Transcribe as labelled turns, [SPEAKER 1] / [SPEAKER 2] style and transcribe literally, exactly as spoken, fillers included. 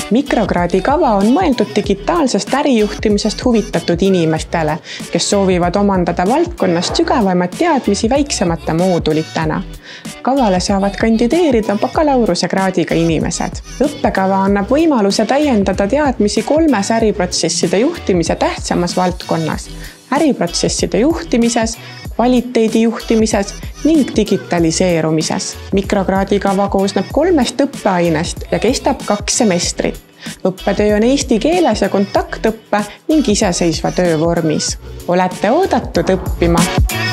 [SPEAKER 1] Mikrokraadi kava on mõeldud digitaalsest ärijuhtimisest huvitatud inimestele, kes soovivad omandada valdkonnast sügavamaid teadmisi väiksemate moodulitena. Kavale saavad kandideerida bakalaureusekraadiga inimesed. Õppekava annab võimaluse täiendada teadmisi kolmes äriprotsesside juhtimise tähtsamas valdkonnas, äriprotsesside juhtimises, kvaliteedi juhtimises ning digitaliseerumises. Mikrokraadi kava koosneb kolmest õppeainest ja kestab kaks semestrit. Õppetöö on eesti keeles ja kontaktõppe ning iseseisva töö vormis. Olete oodatud õppima!